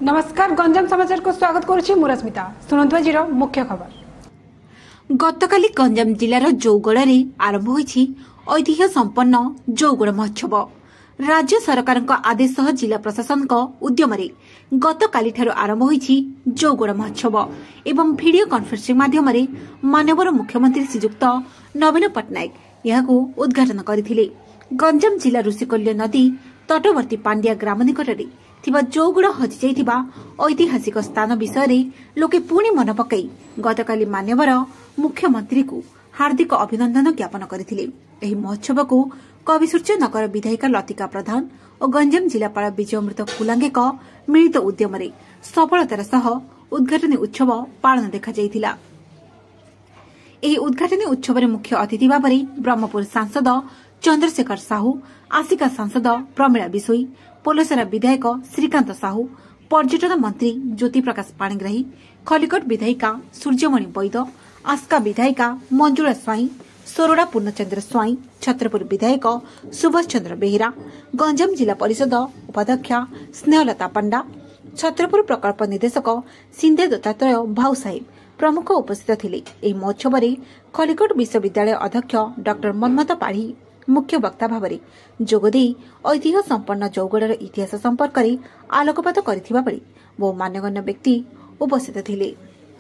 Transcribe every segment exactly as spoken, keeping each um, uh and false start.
नमस्कार गंजाम समाचार को स्वागत करुछि मुरस्मिता। सुनंतु आजिर मुख्य खबर। गतकाली गंजाम जिलार जौगड़ में आरंभ होइछि ऐतिह्य संपन्न जौगड़ महोत्सव। राज्य सरकार आदेश जिला प्रशासन उद्यम गतकाली आरंभ होइछि जौगड़ महोत्सव एवं वीडियो कॉन्फ्रेंसिंग माध्यम माननीय मुख्यमंत्री श्रीजुक्त नवीन पट्टनायक यहाकू उद्घाटन करथिले। गंजाम जिला ऋषिकोल्य नदी तटवर्ती पांडिया ग्राम निकटरे थिबा जौगड़ हजि जाइथिबा ऐतिहासिक स्थान विषय लोके पुणी मन पकई गतकाली मान्यवर मुख्यमंत्री को हार्दिक अभिनंदन ज्ञापन करथिले। एही महोत्सव को कविसूर्य नगर विधायिका लतिका प्रधान और गंजाम जिलापाल विजयअमृत कुलांगे मिलित उद्यम सफलतार सह उद्घाटनी उत्सव पालन देखा जाइथिला। एही उद्घाटनी उत्सव में मुख्य अतिथि भाव ब्रह्मपुर सांसद चंद्रशेखर साहू, आसिका सांसद प्रमीला बिशोई, पोलसरा विधायक श्रीकांत साहू, पर्यटन मंत्री ज्योति प्रकाश पाणिग्राही, खलिकोट विधायिका सूर्यमणि वैद, आस्का विधायिका मंजुला स्वाई, सोरोडा पूर्णचंद्र स्वाई, छत्रपुर विधायक सुभाष चंद्र बेहेरा, गंजाम जिला परिषद उपाध्यक्षा स्नेहलता पंडा, छत्रपुर प्रकल्प निर्देशक सिंधे दत्तात्रय भाऊ साहेब प्रमुख उपस्थित थिले। एही महोत्सव में खलिकोट विश्वविद्यालय अध्यक्ष डॉक्टर मनमथ पाढ़ी मुख्य वक्ता भाव जोगदे ऐतिह्य संपन्न जौगड़र इतिहास संपर्क में आलोकपात करथिबा बेले बहु मान्यगण्य व्यक्ति उपस्थित थिले।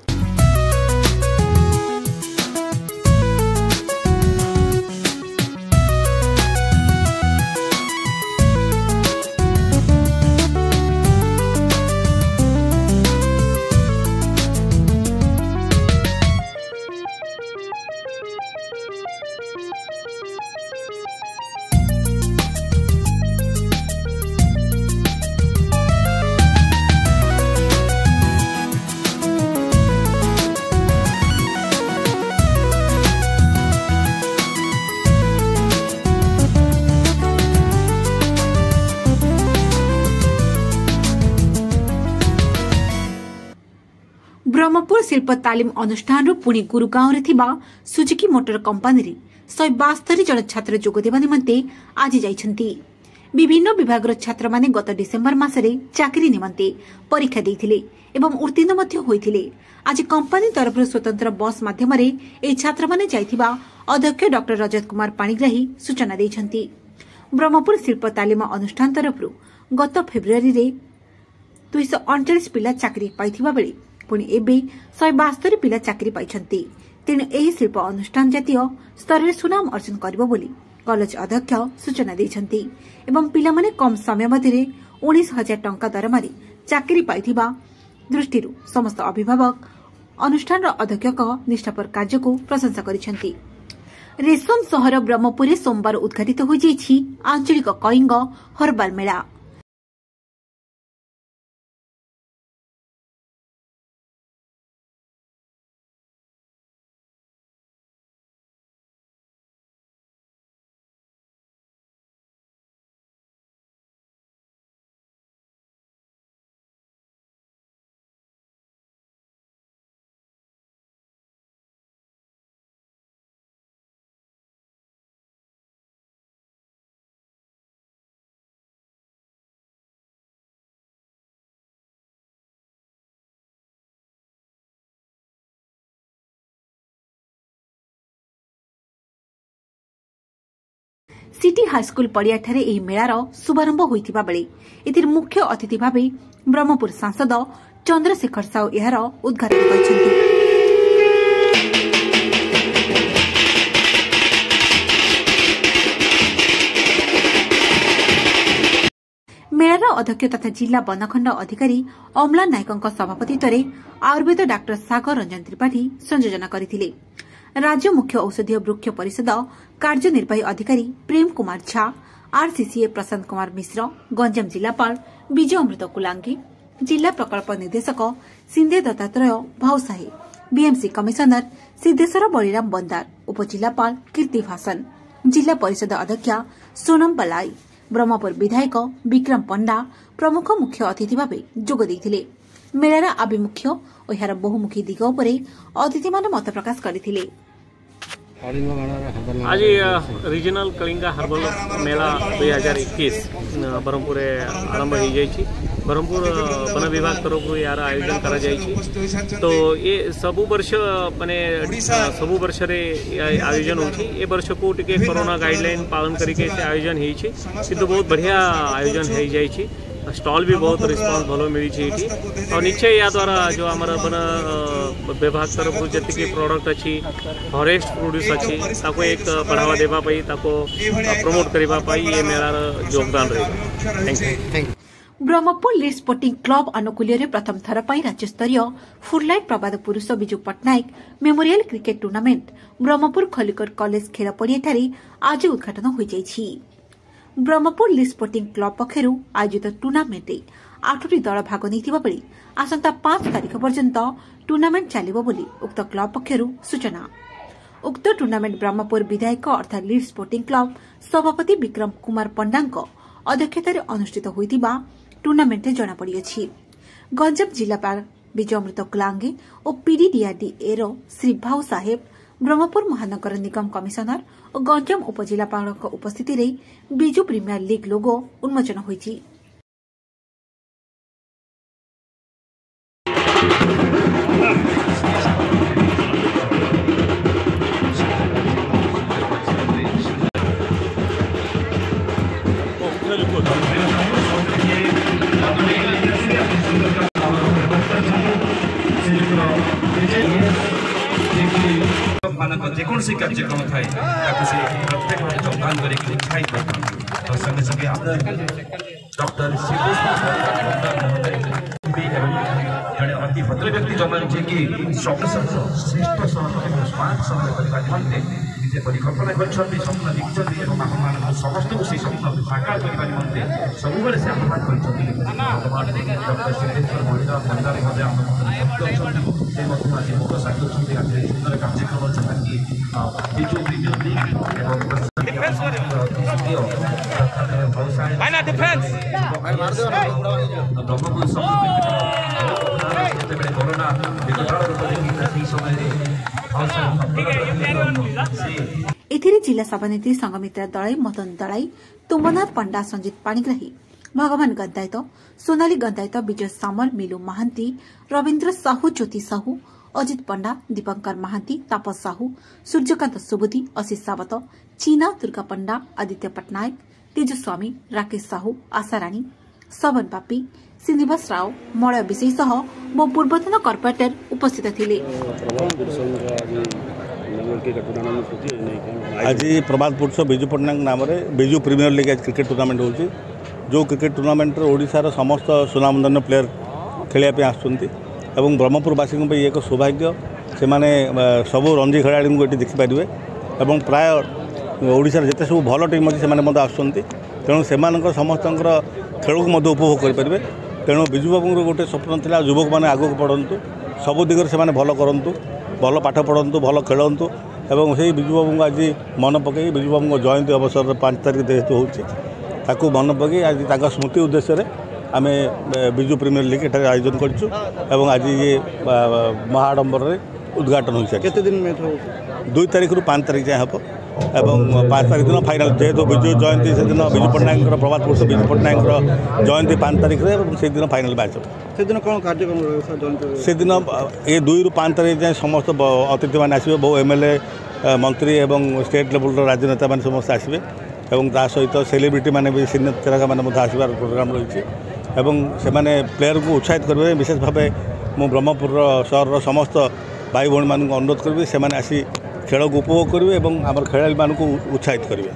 ब्रह्मपुर शिल्प तालीम अनुष्ठान पुणी गुरुगांव रे थिबा सुजुकी मोटर कंपनी रे शहे बास्तरी जन छात्र जोगदेवा निमंते आज जाइछंती। विभिन्न विभाग छात्र माने गत डिसेम्बर मासरे चाकरी निमंते परीक्षा देइथिले एवं उत्तीर्ण मध्य होइथिले। आज कंपनी तरफ स्वतंत्र बस माध्यम रे ए छात्र माने जाइथिबा अध्यक्ष डॉक्टर रजत कुमार पाणिग्राही सूचना दैछंती। ब्रह्मपुर शिल्प तालीम अनुष्ठान तरफ गत फेब्रुआरी रे दुई सौ अड़चाश पिला चाकरी पाइथिबा बेले पुणी एबे शहे बास्तरी पिला चाकरी पाइछंती। तेणु एही शिल्प अनुष्ठान जातीय स्तर में सुनाम अर्जन करिबो बोली कॉलेज अध्यक्ष सूचना दैछंती एवं पिलामाने कम समय मध्य उन्नीस हजार टंका दरमारी चाकरी पाइथिबा दृष्टिरू समस्त अभिभावक अनुष्ठान अध्यक्ष निष्ठापर कार्य को प्रशंसा करिछंती। रेशम शहर ब्रह्मपुर सोमवार उद्घाटित हो जाइछि आंचलिक कलिंग हर्बाल मेला। सिटी हाईस्कूल पड़ियाठारे एही मेलार शुभारंभ होइतिबा बेले एतिर मुख्य अतिथि भावे ब्रह्मपुर सांसद चंद्रशेखर साहू एहार उद्घाटन करिसेंती। मेलार अध्यक्ष तथा जिला वनखंड अधिकारी अमला नायक सभापतित्व आयुर्वेद डाक्टर सागर रंजन त्रिपाठी संयोजन करथिले। राज्य मुख्य औषधीय वृक्ष परिषद कार्यनिर्वाही अधिकारी प्रेम कुमार झा, आरसीसीए प्रशांत कुमार मिश्र, गंजाम जिलापाल विजयअमृत कुलांगी, जिला प्रकल्प निर्देशक सिंधे दत्तात्रय भाऊ साहेब, बीएमसी कमिशनर सिद्धेश्वर बलिराम बंदार, उपजिलापाल कीर्ति भासन, जिला परिषद अध्यक्षा सोनम बलाई, ब्रह्मपुर विधायक विक्रम पंडा प्रमुख मुख्य अतिथि भावे जोग देइथिले। मेलार आभिमुख्य और यार बहुमुखी दिग उपर अतिथि मान मत प्रकाश करथिले। आज रीजनल कलिंगा हर्बल मेला दुई हजार इक्कीस ब्रह्मपुर आरंभ हो जाइए। ब्रह्मपुर वन विभाग तरफ यार आयोजन करा जाइए। तो ये सबु वर्ष माने सबु वर्ष रे आयोजन होची। ए वर्ष को टिके कोरोना गाइडलाइन पालन करके से आयोजन होईची, किंतु बहुत बढ़िया आयोजन हो जाइए। स्टॉल भी बहुत रिस्पांस भलो मिली और निश्चय या द्वारा जो आमर वन विभाग तरफ जी प्रोडक्ट अच्छी फॉरेस्ट प्रोड्यूस अच्छी ताको एक बढ़ावा देवा पाई ताको प्रमोट करबा पाई ये मेलार योगदान रही। Thank you. Brahmapur lead sporting club अनुकूल्य प्रथम थर पर राज्यस्तरीय फुललाइट प्रबाद पुरुष Biju Pattanaik memorial cricket tournament Brahmapur Khallikote college खेल पड़िया आज उद्घाटन हो जाइछि। ब्रह्मपुर लीड स्पोर्टिंग क्लब पक्षर आयोजित टूर्नामेंट आठटी दल भाग नहीं बेले आसंता पांच तारीख पर्यंत टूर्नामेंट चलिबो बोली उक्त क्लब पक्षर सूचना। उक्त टूर्नामेंट ब्रह्मपुर विधायक अर्थात लीड स्पोर्टिंग क्लब सभापति विक्रम कुमार पंडांक अध्यक्षतार अनुष्ठित होइतिबा टूर्नामेंट जना पड़िछि। गंजाम जिलापाल विजयअमृत क्लांगे और पीडीडीआरडी एर श्री भाऊ साहेब ब्रह्मपुर महानगर निगम कमिशनर और गंजाम उपजिलापाल उपस्थिति रे बिजु प्रीमियर लीग लोगो उन्मोचन होइछि। जेकोसी कार्यक्रम थाए प्रत्येक योगदान करके उत्साहित करते संगे संगे डॉक्टर जड़े अति भद्र व्यक्ति जमाने जे कि श्रेष्ठ स्मार्ट समय करने निमंते निजे परिकल्पना करछन्ती स्वप्न देखिछन्ती एवं आपण समस्त को स्वप्न साकार करने निमंते सबुबले से आह्वान करछन्ती। डॉक्टर सिद्धेश्वर महिला मंदारी भाव आम से मध्य आज मुख साक्षी आज सुंदर कार्यक्रम जहाँकि बिजु प्रीमियर लीग एथिरे जिला सभानेत्री संगमित्रा दलाई, मदन दलाई, तुंबनाथ पंडा, संजीत पाणिग्राही, भगवान गंदायत, सोनाली गंदायत, विजय सामल, मिलू महांती, रवीन्द्र साहू, ज्योति साहू, अजित पंडा, दीपंकर महांती, तापस साहू, सूर्यकांत सुबुद्धि, आशीष सावत, चीना दुर्गा पंडा, आदित्य पट्टनायक, तेजस्वामी, राकेश साहू, आशाराणी, सवन पापी, श्रीनिवास राव, मलय विषय सह मो पूर्वतन कर्पोरेटर उपस्थित थिले। आज प्रभात पुरुष बिजु पट्टनायक नाम बिजु प्रीमियर लीग आज क्रिकेट टूर्नामेंट होची। जो क्रिकेट टूर्नामेंट ओडिशार समस्त सुनामधन्य प्लेयर खेलिया आसुंती एवं ब्रह्मपुरवासी एक सौभाग्य से माने सबू रणजी खेलाड़ी को ये देखिपारे और प्राय ओडिशार जिते सब भल टीम अच्छी से आसुंती तेणु से समस्त खेल को उपभोग करेंगे। तेणु बिजु बाबू गोटे स्वप्न था युवक मैंने आगक पढ़ु सबु दिगरे से भल करूँ भल पाठ पढ़ु भल खेलतु एवं से बिजु बाबू आज मन पकई बिजु बाबू जयंती अवसर पांच तारीख जेहेतु होती मन पकई आज स्मृति उद्देश्य आम बिजु प्रीमियर लीग एठार आयोजन करूँ आज ये महाआडंबर उद्घाटन हो केते दिन में दुई तारीख रु पांच तारीख जाए हम एवं पांच तारीख दिन फाइनाल जेहेतु बिजु जयंती से दिन बिजु पट्टनायक प्रभात पुरुष बिजु पट्टनायक जयंती पांच तारीख से दिन फाइनाल मैच से दिन कौन कार्यक्रम से दिन ये दुई रु पांच तारीख जाए समस्त अतिथि मैंने आसवे बहु एमएलए मंत्री एवं स्टेट लेवल राजनेता मैंने समस्त आसवे एवं ता सहित सेलिब्रिटी मैंने भी सिने तरह मैंने आसबार प्रोग्राम रही से प्लेयर को उत्साहित करेंगे। विशेष भाव मु ब्रह्मपुर सहर समस्त भाई भौणी मान अनुरोध करी से आसी खेल को उपभोग करेंगे और आम खेलाड़ी मान को उत्साहित करेंगे।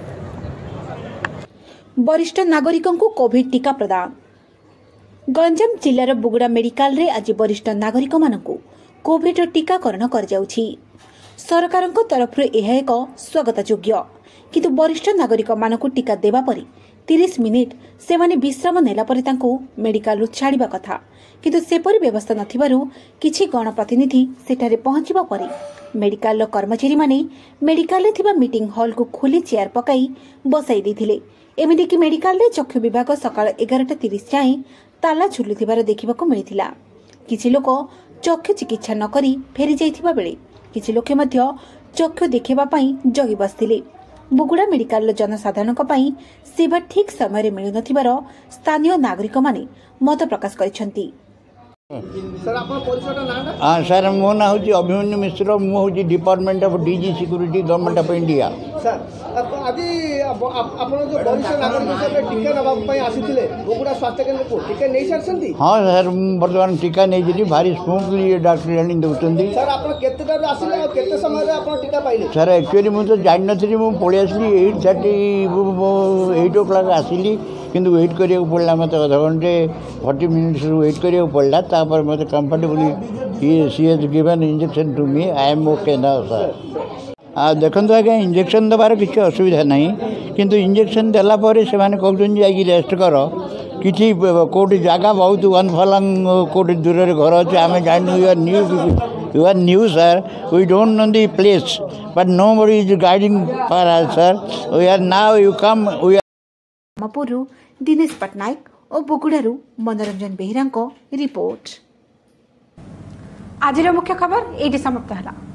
वरिष्ठ नागरिकों को कोविड टीका प्रदान। गंजाम जिलार बुगुड़ा मेडिकल रे आज वरिष्ठ नागरिक मानकु कोविड टीकाकरण कर जाउछि। सरकारक तरफ यह एक स्वागत योग्य किंतु वरिष्ठ नागरिक मानकु टीका देबा परी तीस मिनिट से माने विश्राम नेला परे तांको मेडिकल रु छाड़िबा कथा किंतु सेपरी व्यवस्था नथिबारु किछि गणप्रतिनिधि सेठारे पहुंचिबा परे मेडिकल रो कर्मचारी माने मेडिकल रे थिबा मीटिंग हॉल को खोली चेयर पकाई बसाई दैथिले। एमिति कि मेडिकल रे चक्षु विभाग सकाळ एगारटा तीस जाए ताला झुलुथिबार देखिबाको मिलिथिला। किछि लोक चक्षु चिकित्सा न करी फेरी जाइथिबा बेले किछि लोके मध्य चक्षु देखा जगी बसते। बुगुड़ा मेडिकल जनसाधारण सेवा ठीक समय मिलु नथिबार स्थानीय नागरिक माने मत प्रकाश करिसेंती। हाँ सर मो ना हूँ अभिमन्यु मिश्र मुझे department of DG security government of India. Sir आदि आपण जो वरिष्ठ नागरिक हिसाब से टीका नबा पई आसीथिले बुगुड़ा स्वास्थ्य केंद्र को टीका नै सरसंती। हाँ सर वर्तमान टीका नै जली भारी स्मूथली ये डॉक्टर जानि दउतंदी। सर आपण केते टाइम आसीले और केते समय रे आपण टीका पाइले। सर एक्चुअली मु तो जानि नथि मु पळे आसली आठ थर्टी एट ओ क्लॉक आसीली किंतु वेट करिया पड़ला मत आधा घंटे फोर्टी मिनिट्स वेट करिया पड़ला तापर मत कंफर्टेबली ये she has given injection to me I am okay now sir. आ देखंतु आगे इंजेक्शन दबार किसी असुविधा नहीं किंतु इंजेक्शन देला परे से माने कहउछन जाई रेस्ट कर किछि कोटी जगह बहुत वन फलंग कोटी दूर रे घर अछि आमे जानु you are new you are new sir we don't know the place but nobody is guiding for us sir we are now you come we मपुरु दिनेश पटनायक और बुगुड़ारू मनोरंजन बेहरा रिपोर्ट। आज मुख्य खबर ये समाप्त है।